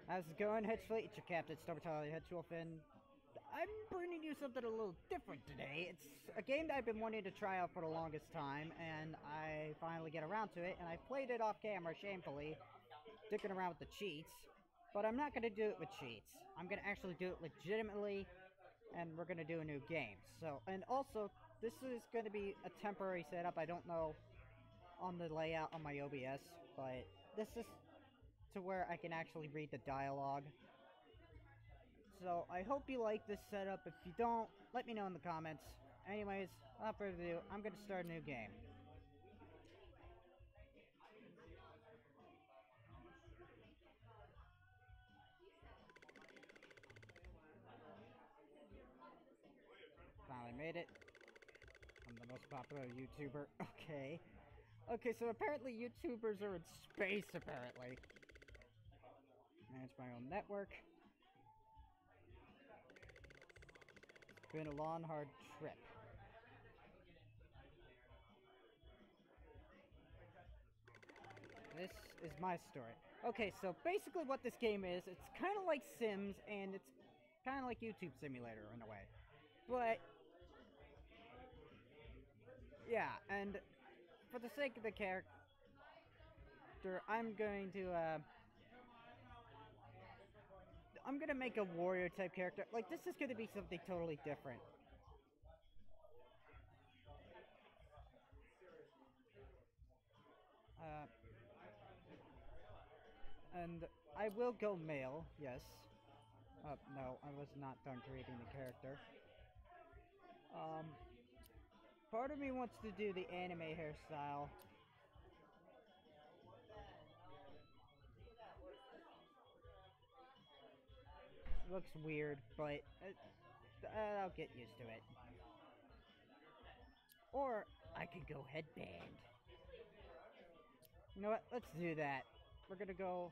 How's it going, Hedgefleet? It's your captain, Storyteller Hedgewolf, and I'm bringing you something a little different today. It's a game that I've been wanting to try out for the longest time, and I finally get around to it, and I played it off camera, shamefully, dicking around with the cheats. But I'm not going to do it with cheats. I'm going to actually do it legitimately, and we're going to do a new game. So, and also, this is going to be a temporary setup. I don't know on the layout on my OBS, but this is to where I can actually read the dialogue. So I hope you like this setup. If you don't, let me know in the comments. Anyways, without further ado, I'm going to start a new game. Finally made it. I'm the most popular YouTuber. Okay. Okay, so apparently YouTubers are in space, apparently. Manage my own network. It's been a long, hard trip. This is my story. Okay, so basically what this game is, it's kind of like Sims, and it's kind of like YouTube Simulator in a way. But, yeah, and for the sake of the character, I'm going to make a warrior type character. Like, this is going to be something totally different. And I will go male, yes. No, I was not done creating the character. Part of me wants to do the anime hairstyle. Looks weird, but I'll get used to it. Or I could go headband. You know what? Let's do that. We're gonna go.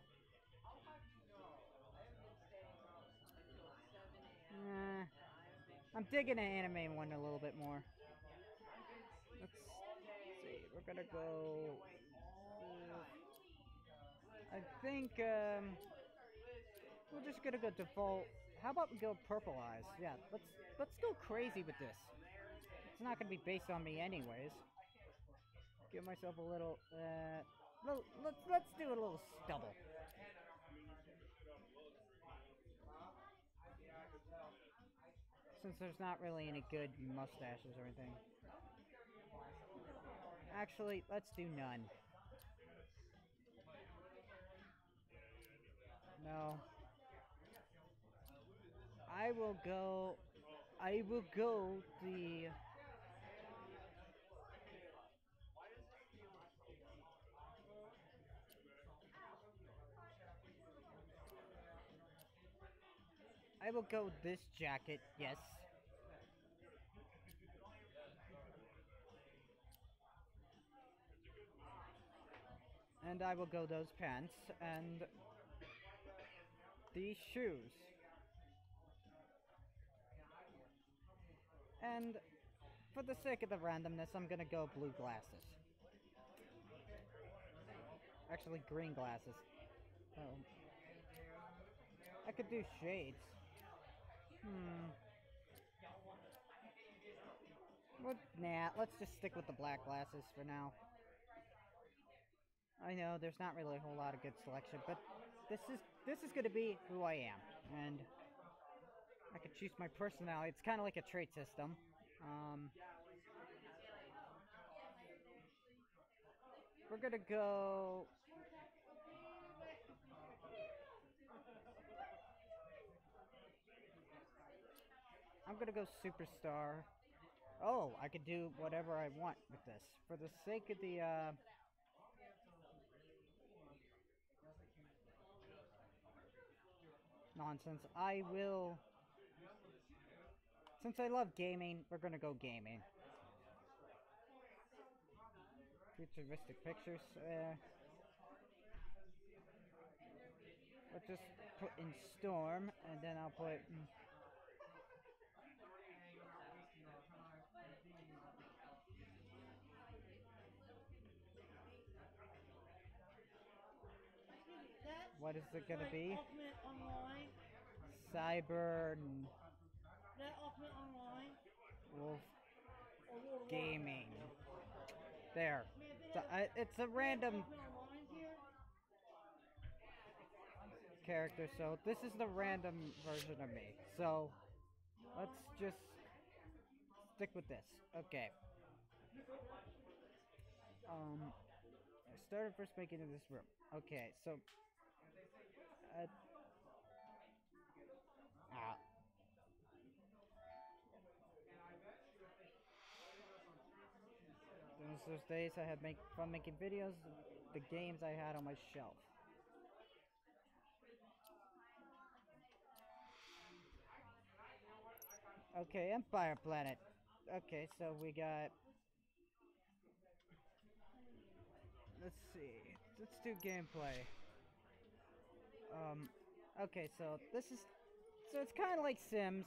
I'm digging the anime one a little bit more. Let's see. We're gonna go. I think we're just gonna go default. How about we go purple eyes? Yeah, let's go crazy with this. It's not gonna be based on me anyways. Give myself a little. Let's do a little stubble. Since there's not really any good mustaches or anything. Actually, let's do none. No. I will go the... I will go this jacket, yes. And I will go those pants, and these shoes. And for the sake of the randomness, I'm gonna go blue glasses. Actually, green glasses. Oh. I could do shades. Well, nah, let's just stick with the black glasses for now. I know there's not really a whole lot of good selection, but this is gonna be who I am, and I can choose my personality. It's kind of like a trait system. We're gonna go. I'm gonna go superstar. Oh, I could do whatever I want with this. For the sake of the, nonsense, I will... Since I love gaming, we're gonna go gaming. Futuristic pictures, let's just put in Storm, and then I'll put... What is it gonna be? Ultimate Online. Cyber That Ultimate Online. Wolf Or World of Gaming. Warcraft. There. So, it's a random Ultimate Online here. character, so this is the random version of me. So let's just stick with this. Okay. I started first making in this room. Okay, so ah, those days I had make fun making videos, the games I had on my shelf. Okay, Empire Planet. Okay, so we got. Let's see. Let's do gameplay. Okay, so this is. So it's kind of like Sims.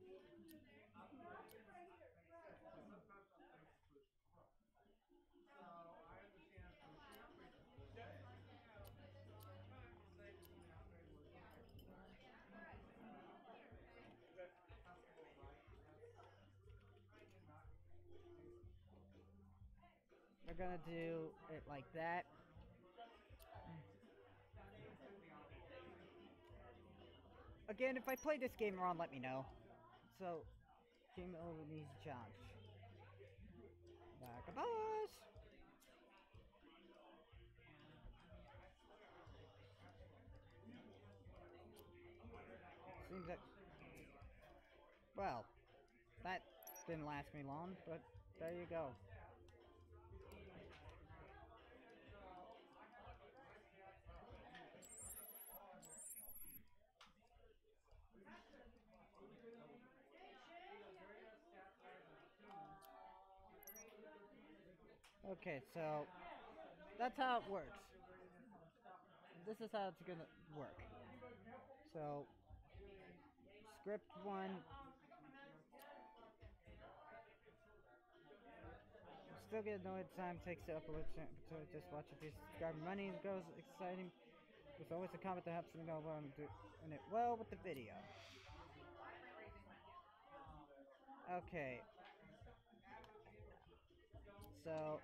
We're gonna do it like that. Again, if I play this game wrong, let me know. So, game over needs a challenge. Back a boss! Seems that... Well, that didn't last me long, but there you go. Okay, so that's how it works. This is how it's gonna work. So, script 1. Still get annoyed time takes to upload, so just watch a piece of subscribe. Money goes exciting. There's always a comment that helps me know what I'm doing it well with the video. Okay. So.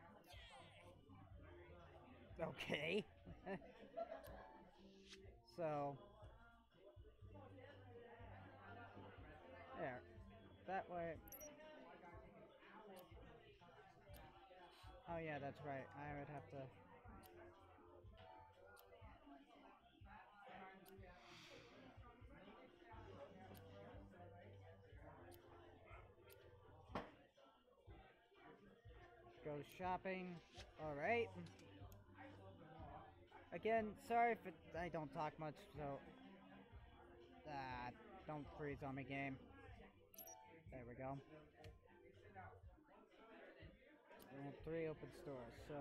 Okay. So. There. That way. Oh yeah, that's right. I would have to. Go shopping. Alright. Again, sorry if I don't talk much, so... don't freeze on me, game. There we go. We have 3 open stores, so...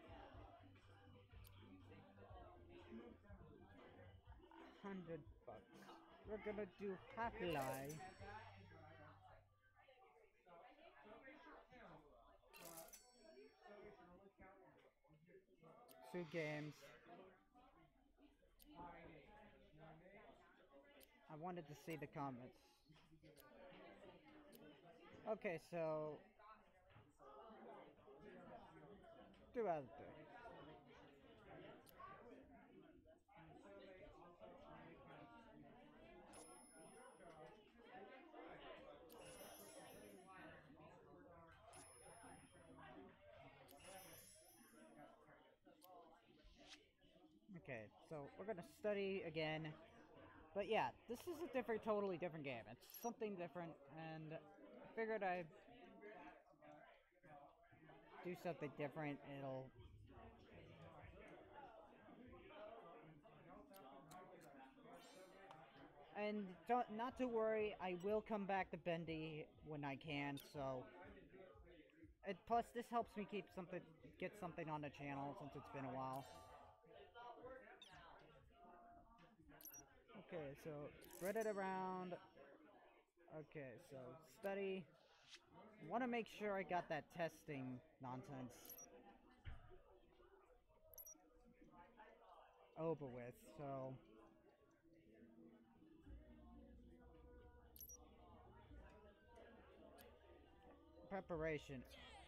$100. We're gonna do Happy Lie. 2 games. I wanted to see the comments. Okay, so 2 out of 3. Okay, so we're gonna study again. But yeah, this is a totally different game. It's something different, and I figured I'd do something different. It'll... And not to worry, I will come back to Bendy when I can, so... And plus, this helps me get something on the channel since it's been a while. Okay, so spread it around. Okay, so study. Want to make sure I got that testing nonsense. over with, so... Preparation.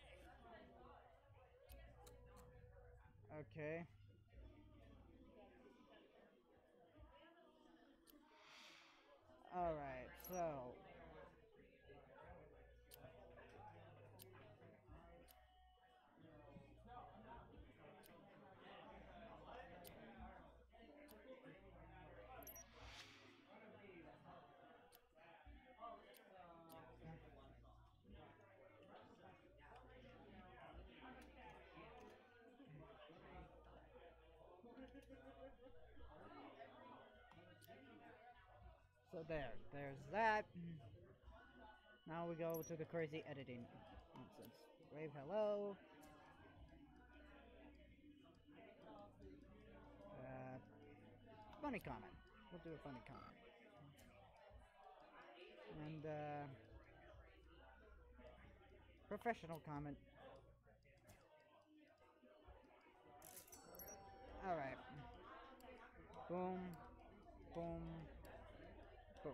Okay. Alright, so... So there's that. Now we go to the crazy editing nonsense. Wave hello. Uh, funny comment. We'll do a funny comment. And, professional comment. Alright. Boom. Boom. Boom.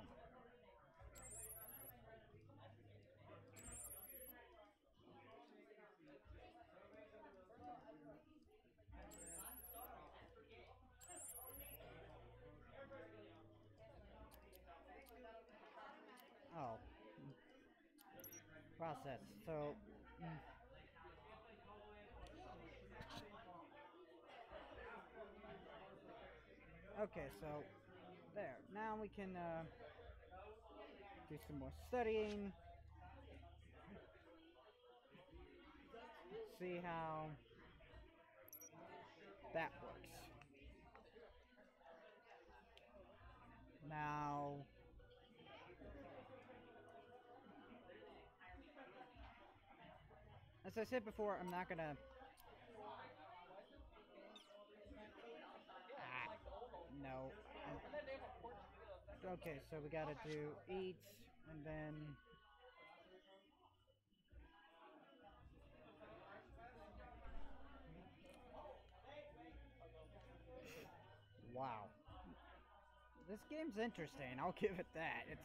Oh. Process. So... Okay, so... There. Now we can, do some more studying. See how... that works. Now... As I said before, I'm not gonna... No. Okay, so we gotta do eat, and then... Wow. This game's interesting, I'll give it that. It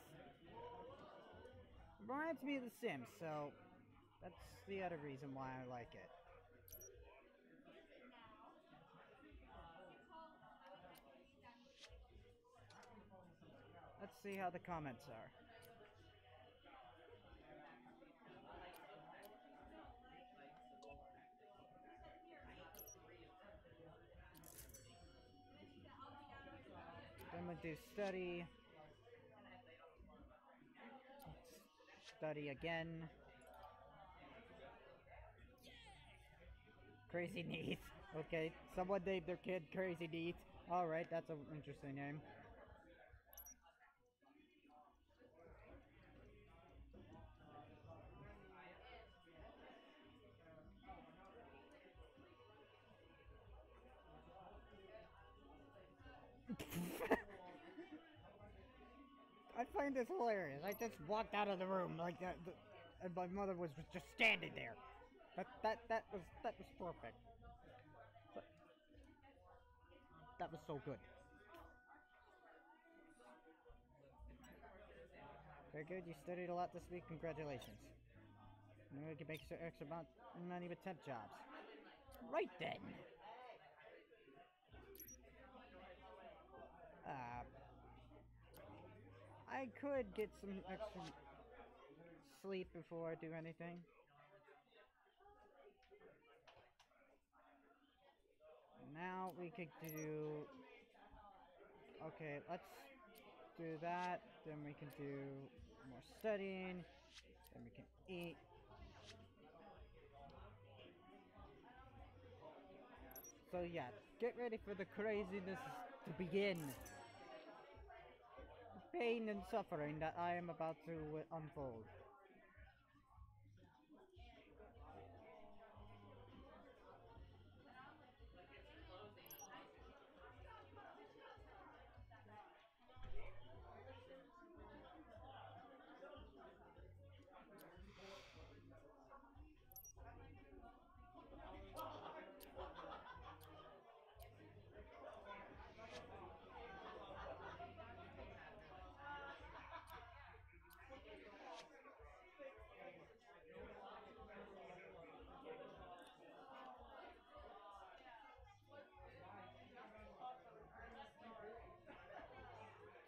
reminds me of The Sims, so that's the other reason why I like it. Let's see how the comments are. Then we do study. Study again. Crazy Neat. Okay, someone named their kid Crazy Neat. Alright, that's an interesting name. I find this hilarious. I just walked out of the room like that, and my mother was just standing there. That was perfect. That was so good. Very good. You studied a lot this week. Congratulations. Maybe we can make some extra money with temp jobs. Right then. I could get some extra sleep before I do anything. Now we could do... Okay, let's do that. Then we can do more studying. Then we can eat. So yeah, get ready for the craziness to begin. The pain and suffering that I am about to unfold.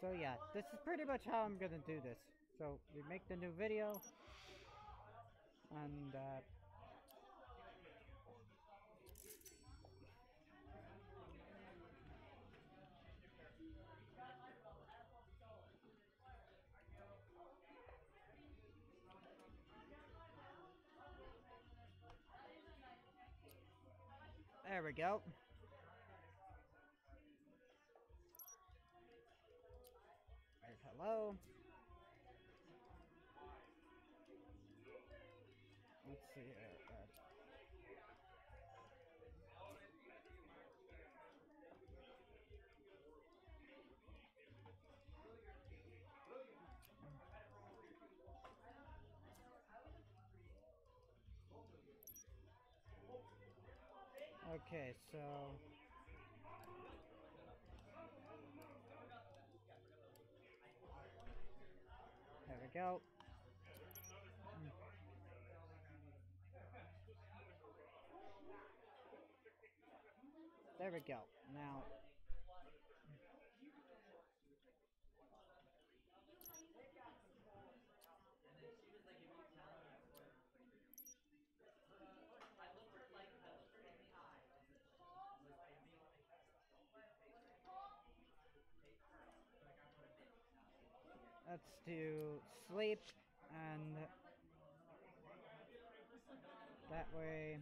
So yeah, this is pretty much how I'm gonna do this. So we make the new video, and there we go. There's hello. Let's see here. Okay, so there we go. There we go. Now, let's do sleep, and that way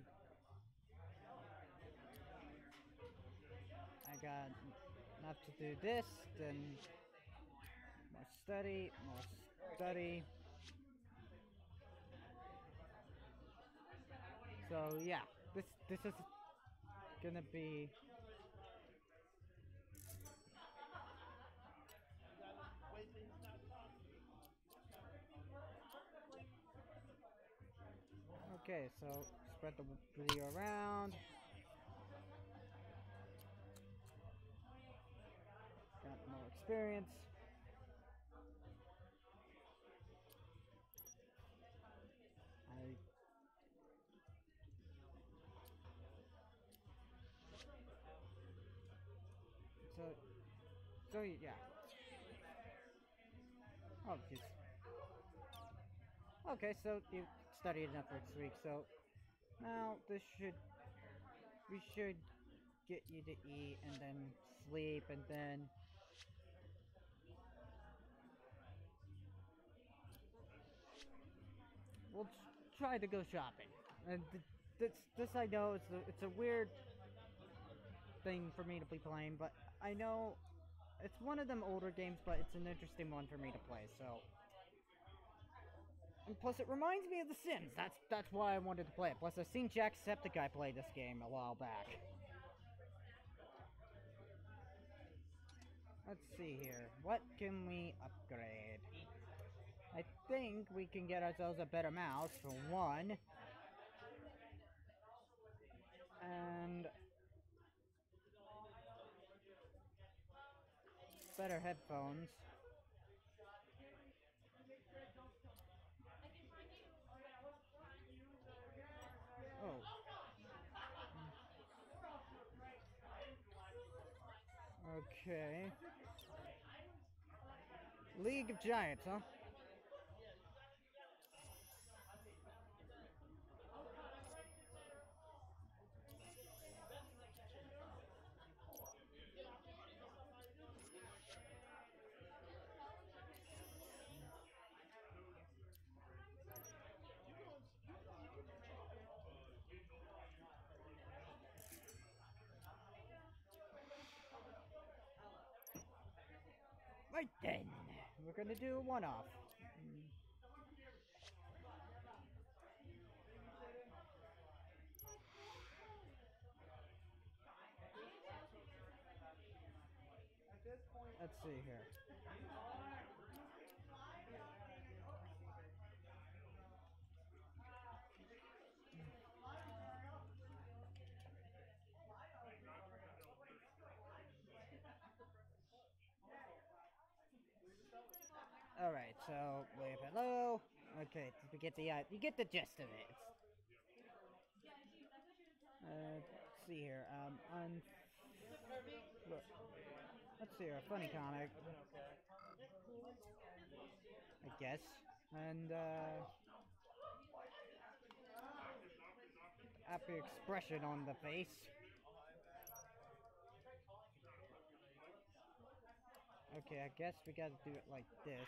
I got enough to do this, then more study, more study. So yeah, this is gonna be okay. So spread the video around. Got more experience. I so yeah. Oh, jeez. Okay, so you studied enough for 6 weeks. So now we should get you to eat and then sleep and then we'll try to go shopping. And this I know it's a weird thing for me to be playing, but I know it's one of them older games, but it's an interesting one for me to play. So, and plus it reminds me of The Sims. That's why I wanted to play it. Plus I've seen Jacksepticeye play this game a while back. Let's see here. What can we upgrade? I think we can get ourselves a better mouse for one. And better headphones. Oh. Okay. League of Giants, huh? Right then, we're gonna do a one-off. Let's see here. All right, so wave hello. Okay, we get the you get the gist of it. Let's see here. Look. let's see, a funny comic, I guess. And, happy expression on the face. Okay, I guess we gotta do it like this.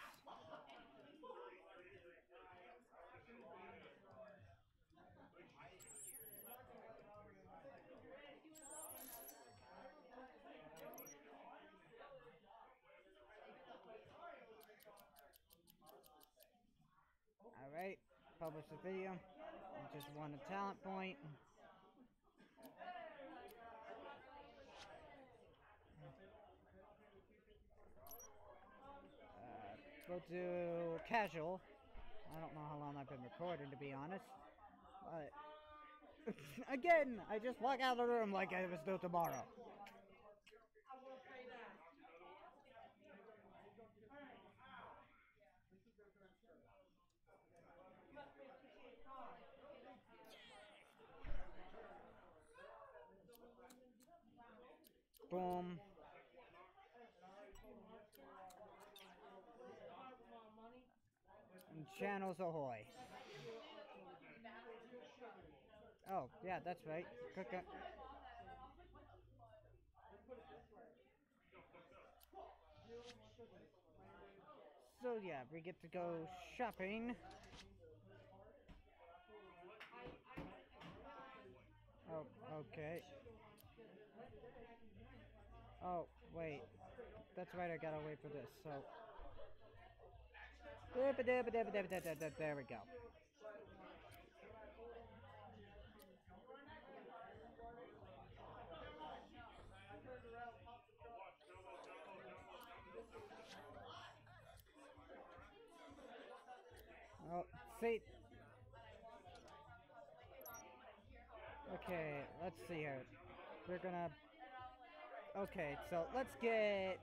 Alright, publish the video. I just won a talent point. Go to casual. I don't know how long I've been recording, to be honest. But again, I just walk out of the room like it was no tomorrow. Boom. And channels ahoy. Oh, yeah, that's right. Cook it. So yeah, we get to go shopping. Oh, okay. Oh, wait. That's right, I gotta wait for this, so... There we go. Oh, see... Okay, let's see here. We're gonna... Okay, so let's get...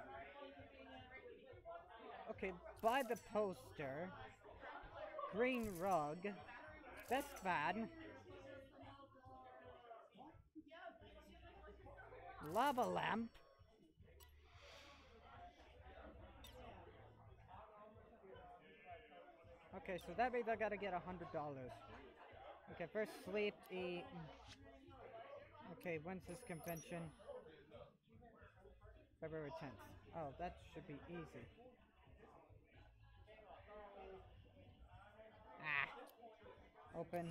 Okay, buy the poster. Green rug. Best fan. Lava lamp. Okay, so that means I gotta get $100. Okay, first sleep, eat. Okay, when's this convention? February 10th. Oh, that should be easy. Ah. Open.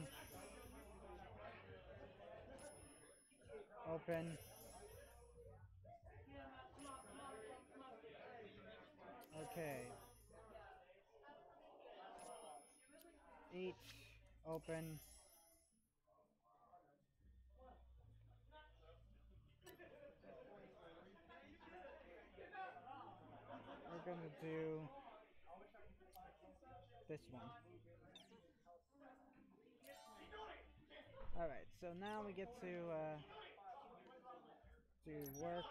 Open. Okay. Eat. Open. We're gonna do this one. Alright, so now we get to do work.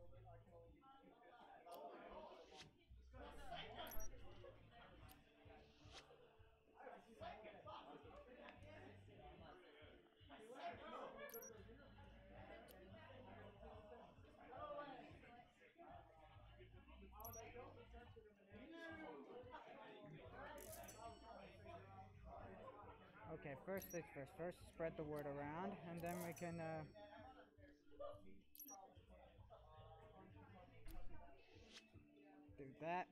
Okay, first things first. First, spread the word around, and then we can, do that.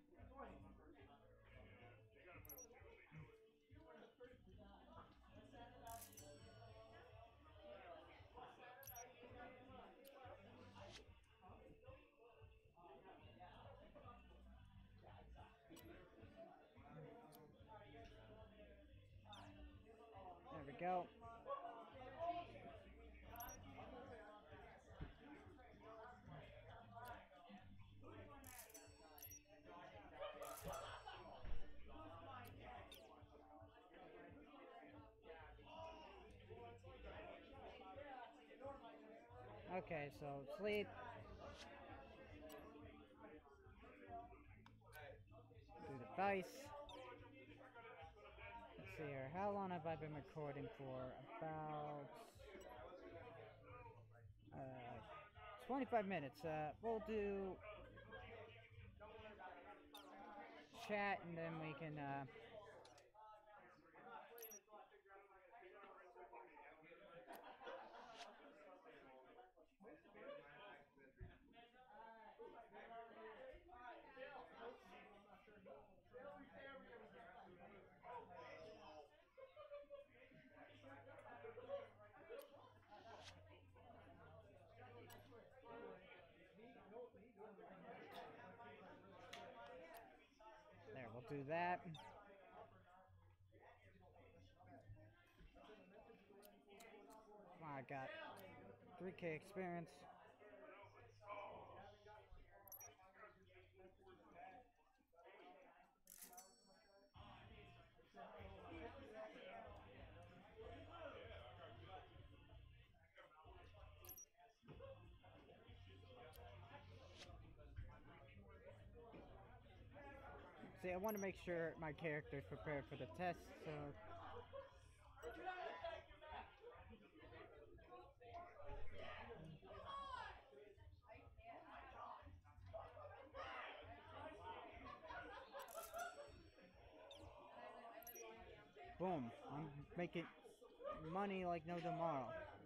There we go. Okay, so sleep. Do the dice. Let's see here. How long have I been recording for? About 25 minutes. We'll do chat, and then we can, there, we'll do that. I got 3K experience. See, I want to make sure my character's prepared for the test, so... Boom. I'm making money like no tomorrow.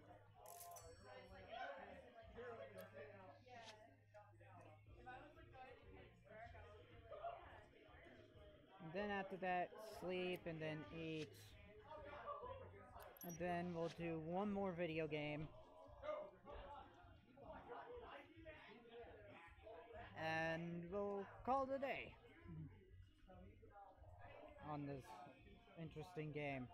And then after that, sleep, and then eat. And then we'll do one more video game. And we'll call it a day on this interesting game.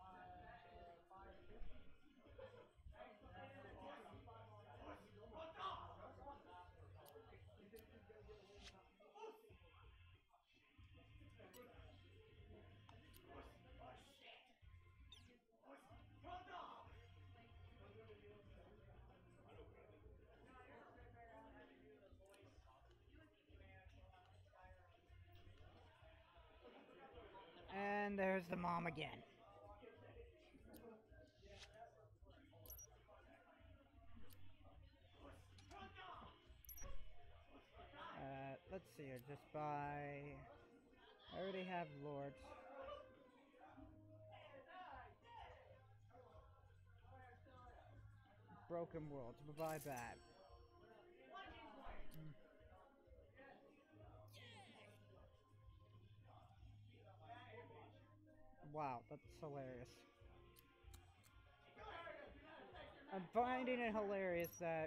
And there's the mom again. Let's see here, just buy... I already have Lords. Broken Worlds, we'll buy that. Wow, that's hilarious. I'm finding it hilarious that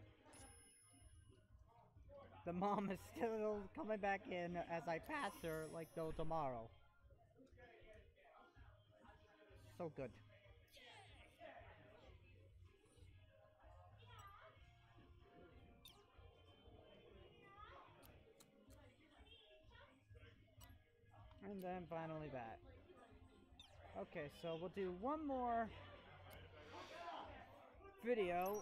the mom is still coming back in as I pass her like no tomorrow. So good. And then finally that. Okay, so we'll do one more video.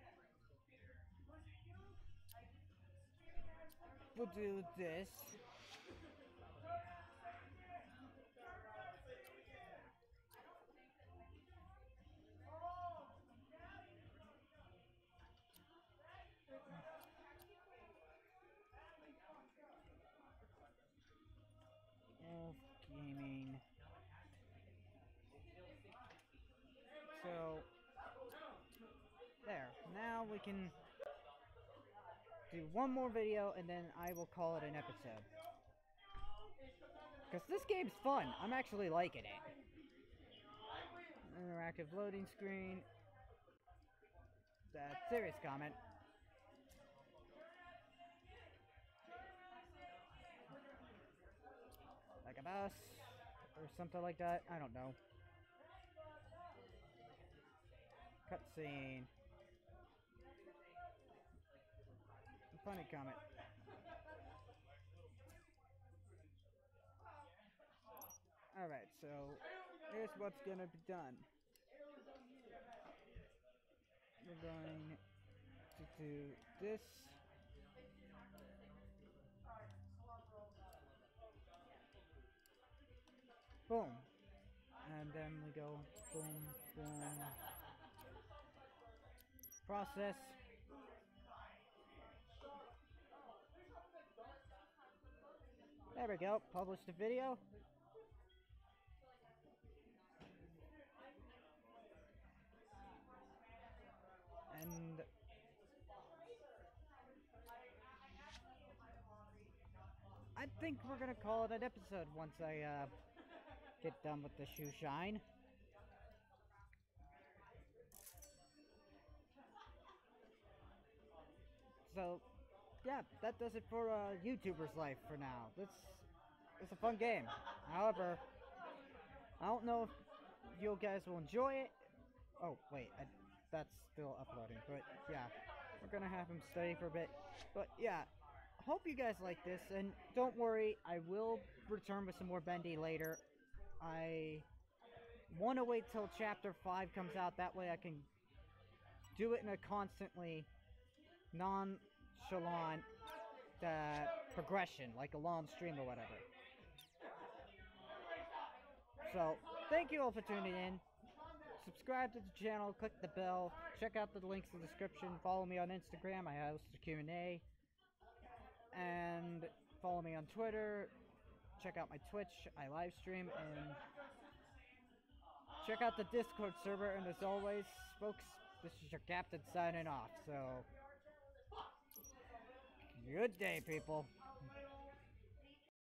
We'll do this. Gaming. So, there. Now we can do one more video and then I will call it an episode. Because this game's fun. I'm actually liking it. Interactive loading screen. That's serious comment. Like a bus. Or something like that. I don't know. Cutscene. Funny comment. Alright, so here's what's gonna be done. We're going to do this. Boom. And then we go boom, boom. Process. There we go. Publish the video. And I think we're gonna call it an episode once I get done with the shoe shine. So, yeah, that does it for YouTuber's life for now. It's a fun game. However, I don't know if you guys will enjoy it. Oh, wait, that's still uploading. But, yeah, we're gonna have him study for a bit. But, yeah, hope you guys like this. And don't worry, I will return with some more Bendy later. I want to wait till Chapter 5 comes out. That way I can do it in a constantly nonchalant progression, like a long stream or whatever. So, thank you all for tuning in. Subscribe to the channel, click the bell, check out the links in the description, follow me on Instagram, I host a Q&A, and follow me on Twitter, check out my Twitch, I live stream, and check out the Discord server, and as always, folks, this is your captain signing off, so good day, people.